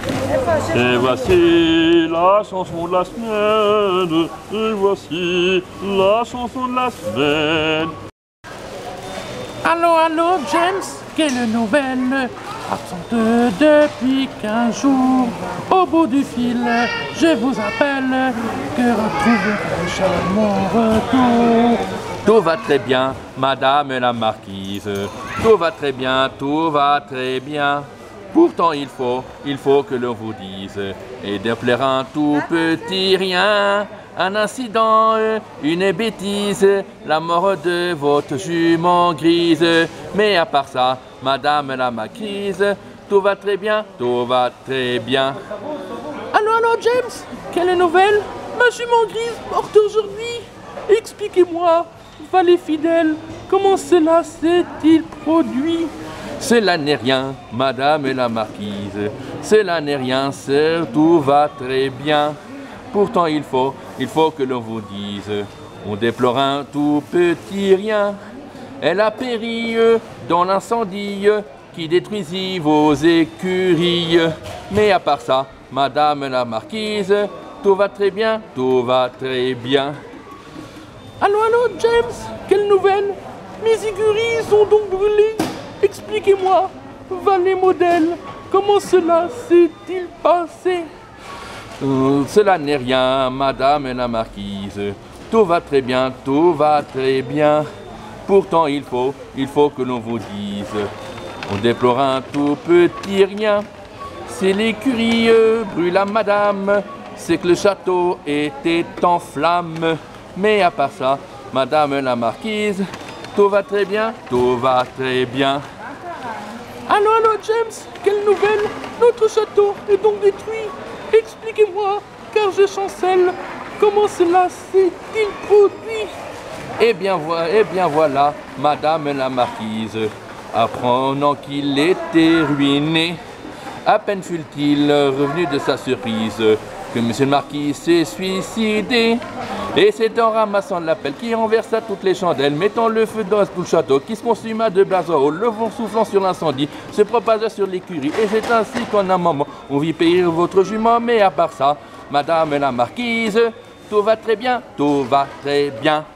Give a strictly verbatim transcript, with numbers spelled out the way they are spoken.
Et voici la chanson de la semaine. Et voici la chanson de la semaine. Allô, allô, James, quelle nouvelle? Absente depuis quinze jours, au bout du fil, je vous appelle, que retrouverai-je à mon retour? Tout va très bien, madame la marquise. Tout va très bien, tout va très bien. Pourtant il faut, il faut que l'on vous dise, et de plaire un tout petit rien, un incident, une bêtise, la mort de votre jument grise. Mais à part ça, madame la marquise, tout va très bien, tout va très bien. Allô, allô, James, quelle nouvelle? Ma jument grise morte aujourd'hui. Expliquez-moi, valet fidèle, comment cela s'est-il produit? Cela n'est rien, madame la marquise, cela n'est rien, tout va très bien. Pourtant il faut, il faut que l'on vous dise, on déplore un tout petit rien. Elle a péri dans l'incendie qui détruisit vos écuries. Mais à part ça, madame la marquise, tout va très bien, tout va très bien. Allô, allô, James, quelle nouvelle? Mes écuries sont donc brûlées. Expliquez-moi, valet modèle, comment cela s'est-il passé? euh, Cela n'est rien, madame la marquise. Tout va très bien, tout va très bien. Pourtant il faut, il faut que l'on vous dise, on déplore un tout petit rien. C'est l'écurie brûle à madame, c'est que le château était en flammes. Mais à part ça, madame la marquise, tout va très bien, tout va très bien. Allô, allô, James, quelle nouvelle? Notre château est donc détruit. Expliquez-moi, car je chancelle. Comment cela s'est-il produit? Eh bien, voilà, eh bien voilà, madame la marquise, apprenant qu'il était ruiné, à peine fut-il revenu de sa surprise que monsieur le marquis s'est suicidé. Et c'est en ramassant l'appel qui renversa toutes les chandelles, mettant le feu dans tout le château, qui se consuma de blas en haut, le vent soufflant sur l'incendie, se propagea sur l'écurie. Et c'est ainsi qu'en un moment, on vit périr votre jument. Mais à part ça, madame la marquise, tout va très bien, tout va très bien.